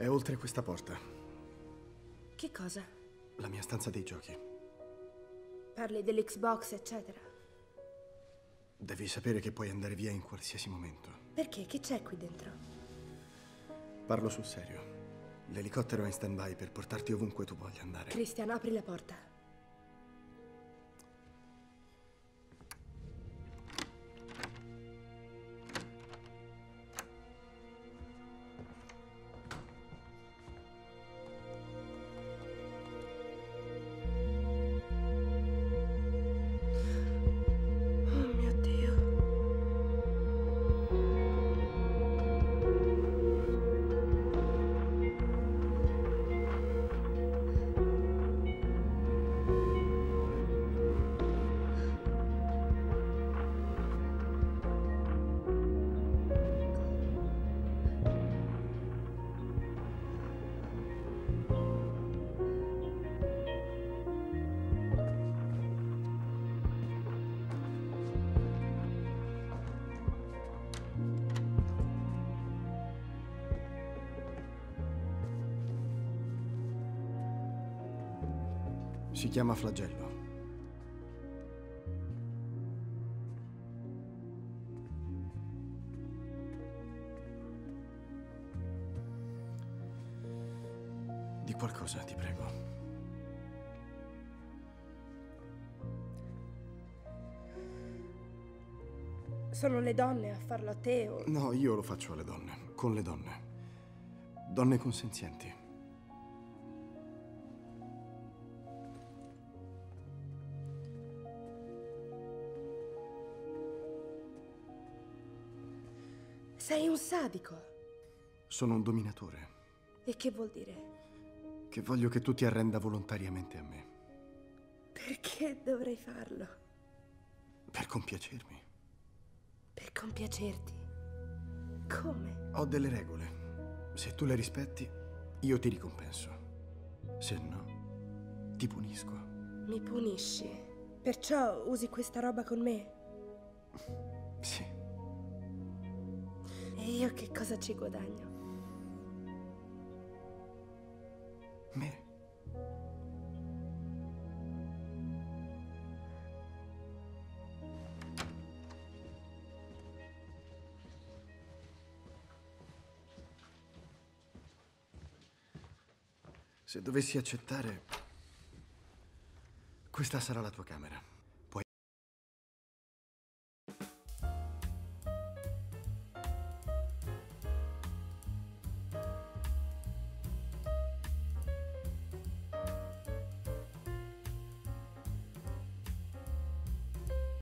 È oltre questa porta. Che cosa? La mia stanza dei giochi. Parli dell'Xbox, eccetera. Devi sapere che puoi andare via in qualsiasi momento. Perché? Che c'è qui dentro? Parlo sul serio. L'elicottero è in stand-by per portarti ovunque tu voglia andare. Christian, apri la porta. Oh mio Dio. Si chiama flagello. Di qualcosa, ti prego. Sono le donne a farlo a te o... No, io lo faccio alle donne, con le donne. Donne consenzienti. Sei un sadico. Sono un dominatore. E che vuol dire? Che voglio che tu ti arrenda volontariamente a me. Perché dovrei farlo? Per compiacermi. Per compiacerti. Come? Ho delle regole. Se tu le rispetti, io ti ricompenso. Se no, ti punisco. Mi punisci. Perciò usi questa roba con me? Sì. E io che cosa ci guadagno? Me. Se dovessi accettare, questa sarà la tua camera.